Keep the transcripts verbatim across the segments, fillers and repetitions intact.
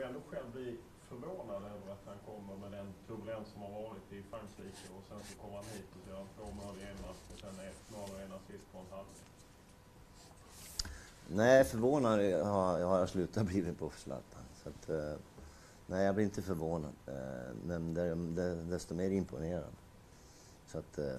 ändå själv bli förvånad över att han kommer med den turbulens som har varit i Frankrike och sen så kommer han hit och gör två mål i en match och sen ett mål och en assist på en halvlek? Nej, förvånad har, har jag slutat blivit på Zlatan. Så att, eh, nej, jag blir inte förvånad. Eh, men det, det, desto mer imponerad. Så att eh,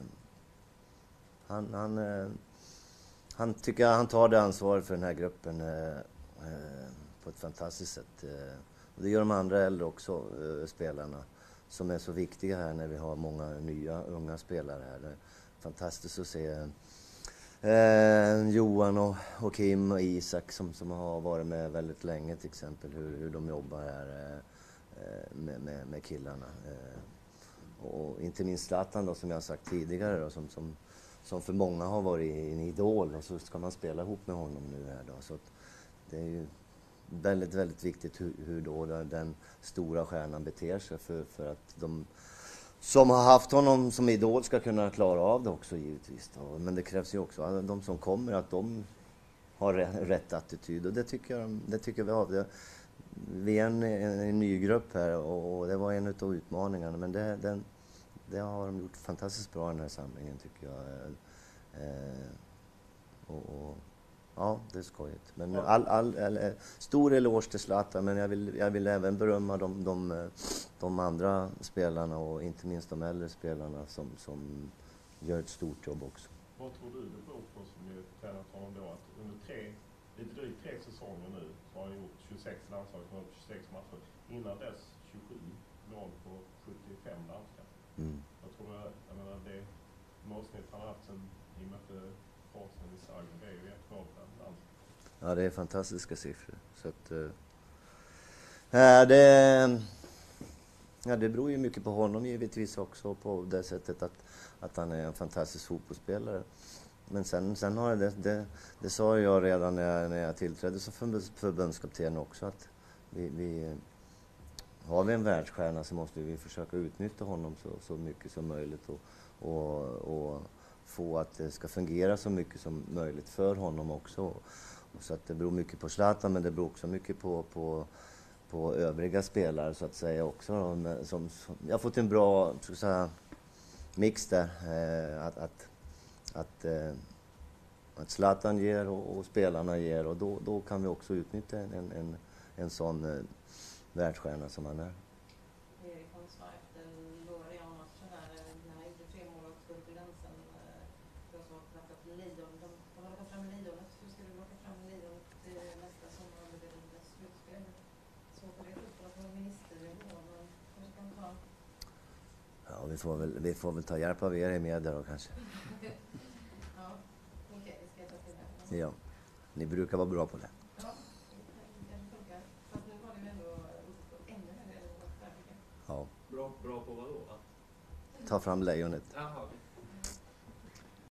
han, han, eh, han tycker han tar det ansvaret för den här gruppen eh, eh, på ett fantastiskt sätt. Eh, och det gör de andra äldre också, eh, spelarna, som är så viktiga här när vi har många nya unga spelare här. Det är fantastiskt att se Eh, Johan och, och Kim och Isak som, som har varit med väldigt länge till exempel, hur, hur de jobbar här eh, med, med, med killarna. Eh, och inte minst Zlatan då, som jag har sagt tidigare då, som, som, som för många har varit en idol, och så ska man spela ihop med honom nu här då. Så att det är ju väldigt, väldigt viktigt hur, hur då den stora stjärnan beter sig för, för att de som har haft honom som idol ska kunna klara av det också givetvis då. Men det krävs ju också att de som kommer, att de har rätt attityd, och det tycker jag, det tycker vi har. Det, vi är en, en, en ny grupp här, och det var en av utmaningarna, men det, den, det har de gjort fantastiskt bra i den här samlingen tycker jag. Eh, och, och ja, det är skojigt. Men all, all, all, stor eloge till Zlatan, men jag vill, jag vill även berömma de, de, de andra spelarna, och inte minst de äldre spelarna som, som gör ett stort jobb också. Vad tror du det beror på, som ju tränat honom då, att under tre, lite drygt tre säsonger nu så har han gjort tjugosex landslagsmål på tjugosex matcher. Innan dess tjugosju mål på sjuttiofem landskamper. Mm. Jag tror att jag menar, det målsnitt han har haft sen i mötte Forsen i Zagreb, det är ju ett mål på land. Ja, det är fantastiska siffror. Så att, äh, det, ja, det beror ju mycket på honom givetvis också, på det sättet att, att han är en fantastisk fotbollsspelare. Men sen, sen har det, det, det sa jag redan när jag, när jag tillträdde som förbundskapten också, att vi, vi, har vi en världsstjärna så måste vi försöka utnyttja honom så, så mycket som möjligt, och, och, och få att det ska fungera så mycket som möjligt för honom också. Och så att det beror mycket på Zlatan, men det beror också mycket på, på, på övriga spelare så att säga också. Som, som, jag har fått en bra så att säga, mix där, eh, att, att, att, eh, att Zlatan ger och, och spelarna ger, och då, då kan vi också utnyttja en, en, en sån eh, världsstjärna som han är. Erik kom svar efter Lorient-matchen där, när han gjorde tre mål och skulle till gränsen. Det var så att plocka fram Lejon. De har plockat fram Lejonet. Hur ska du plocka fram Lejonet till nästa sommar om det blir ett slutspel? Så på det upp att vara ministernivå, men kanske kan ta... Ja, vi får väl, vi får väl ta hjälp av er i media då kanske. Ja, okej, okay, det ska jag ta till det. Ja, ni brukar vara bra på det. Ja, det kanske funkar. Fast nu var det ju ändå ännu högre än vad det var. Ja. Bra, bra på vad då? Ta fram lejonet. Jaha,